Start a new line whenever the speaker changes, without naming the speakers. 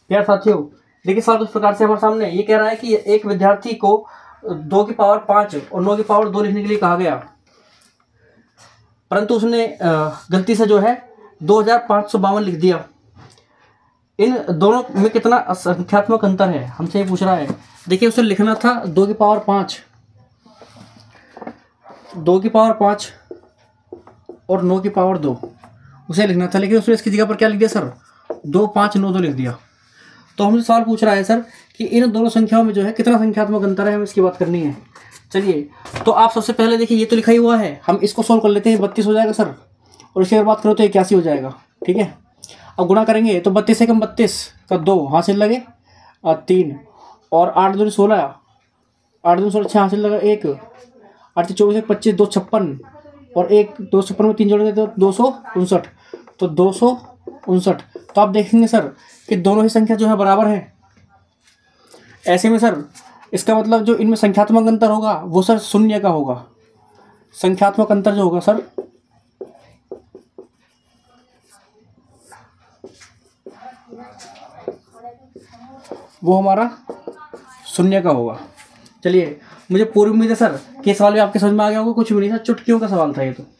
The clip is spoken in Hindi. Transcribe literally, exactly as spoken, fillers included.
प्यारे साथियों, देखिए सवाल कुछ प्रकार से हमारे सामने ये कह रहा है कि एक विद्यार्थी को दो की पावर पाँच और नौ की पावर दो लिखने के लिए कहा गया, परंतु उसने गलती से जो है दो हजार पाँच सौ बावन लिख दिया। इन दोनों में कितना संख्यात्मक अंतर है, हमसे ये पूछ रहा है। देखिए उसे लिखना था दो की पावर पाँच, दो की पावर पाँच और नौ की पावर दो, उसे लिखना था, लेकिन उसने इसकी जगह पर क्या लिख दिया सर, दो पाँच नौ दो लिख दिया। तो हमसे सवाल पूछ रहा है सर कि इन दोनों संख्याओं में जो है कितना संख्यात्मक अंतर है, हमें इसकी बात करनी है। चलिए तो आप सबसे पहले देखिए ये तो लिखा ही हुआ है, हम इसको सोल्व कर लेते हैं। बत्तीस हो जाएगा सर, और इसकी अगर बात करो तो इक्यासी हो जाएगा। ठीक है, अब गुणा करेंगे तो बत्तीस से कम बत्तीस का दो हासिल लगे और तीन, और आठ दूनी सोलह, आठ दूनी सोलह छः हासिल लगा एक, आठ चौबीस एक पच्चीस, दो छप्पन और एक दो छप्पन में तीन जोड़ेंगे तो दो सौ उनसठ, तो दो सौ उनसठ। तो आप देखेंगे सर कि दोनों ही संख्या जो है बराबर है। ऐसे में सर इसका मतलब जो इनमें संख्यात्मक अंतर होगा वो सर शून्य का होगा। संख्यात्मक अंतर जो होगा सर वो हमारा शून्य का होगा। चलिए, मुझे पूरी उम्मीद है सर कि सवाल भी आपके समझ में आ गया होगा। कुछ भी नहीं था, चुटकियों का सवाल था ये तो।